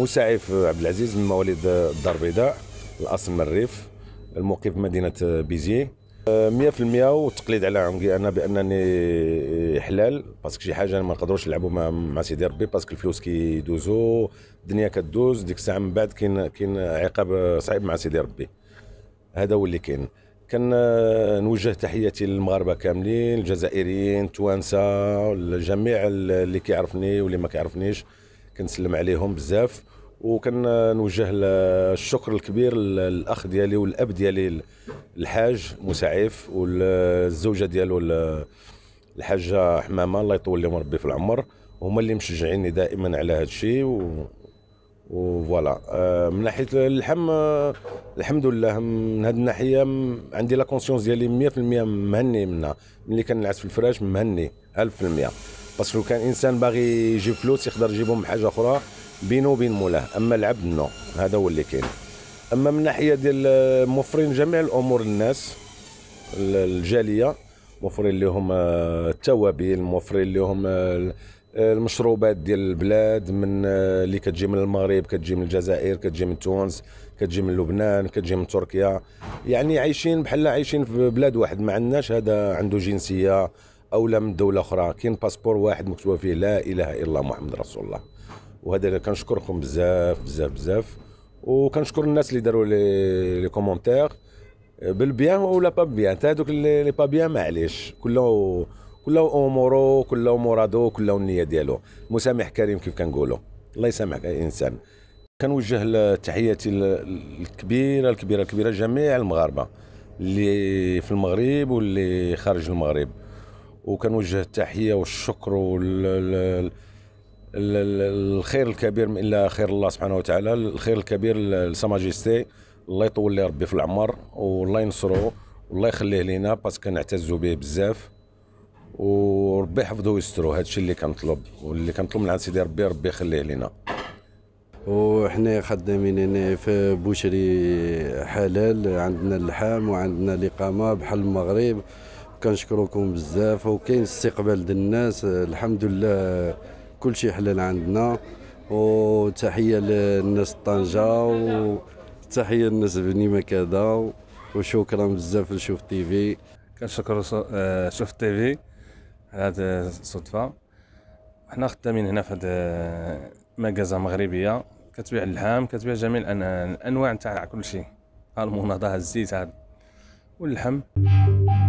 مساعف عبد العزيز من مواليد الدار البيضاء، الاصل من الريف، المقيم في مدينه بيزي. 100% والتقليد على عنقي انا بانني حلال، باسكو شي حاجه ما نقدروش نلعبوا مع سيدي ربي، باسكو الفلوس كيدوزو، الدنيا كدوز، ديك الساعه من بعد كاين عقاب صعيب مع سيدي ربي. هذا هو اللي كاين. كان نوجه تحياتي للمغاربه كاملين، الجزائريين، التوانسه، الجميع اللي كيعرفني واللي ما كيعرفنيش، كنسلم عليهم بزاف. وكان نوجه الشكر الكبير للاخ ديالي والاب ديالي الحاج مساعف، والزوجه ديالو الحاجه حمامه، الله يطول لهم ربي في العمر، هما اللي مشجعيني دائما على هذا الشيء. وفوالا. من ناحيه اللحم، الحمد لله من هذه الناحيه عندي لا كونسيونس ديالي 100% مهني منها. ملي كنعس في الفراش مهني 1000%، باسكو كان انسان باغي يجيب فلوس يقدر يجيبهم بحاجه اخرى بينه وبين مولاه، اما العبد نو، هذا هو اللي كاين. اما من ناحيه ديال موفرين جميع الامور للناس، الجاليه، موفرين لهم التوابل، موفرين لهم المشروبات ديال البلاد، من اللي كتجي من المغرب، كتجي من الجزائر، كتجي من تونس، كتجي من لبنان، كتجي من تركيا. يعني عايشين بحال عايشين في بلاد واحد، ما عندناش هذا عنده جنسيه او لا من دوله اخرى، كاين باسبور واحد مكتوب فيه لا اله الا الله محمد رسول الله. وهذا اللي كنشكركم بزاف بزاف بزاف. وكنشكر الناس اللي داروا لي كومونتير بالبيان ولا با بيان، حتى هذوك اللي با بيان معليش، كله اموره، كله مرادو، كله النيه ديالو. مسامح كريم كيف كنقولوا، الله يسامح الانسان. كنوجه تحياتي الكبيره الكبيره الكبيره لجميع المغاربه اللي في المغرب واللي خارج المغرب. وكنوجه التحيه والشكر الخير الكبير من الا خير الله سبحانه وتعالى، الخير الكبير لساماجيستي، الله يطول لي ربي في العمر، والله ينصرو، والله يخليه لينا، باسكو كنعتزوا به بزاف. وربي يحفظه ويسترو، هذا الشيء اللي كنطلب، واللي كنطلب من عند سيدي ربي يخليه لينا. وحنا خدامين هنا في بوشري حلال، عندنا اللحام وعندنا الإقامة بحال المغرب. كنشكركم بزاف، وكاين استقبال ديال الناس الحمد لله، كل شيء حلال عندنا. وتحية للناس طنجة، وتحية للناس بني مكادة، وشكرا بزاف لشوف تيفي. كنشكر شوف تيفي على هذه الصدفة. حنا خدامين هنا في هذه مغازة مغربية كتبيع اللحام، كتبيع جميع الانواع تاع كل شيء، المناضة، الزيت واللحم.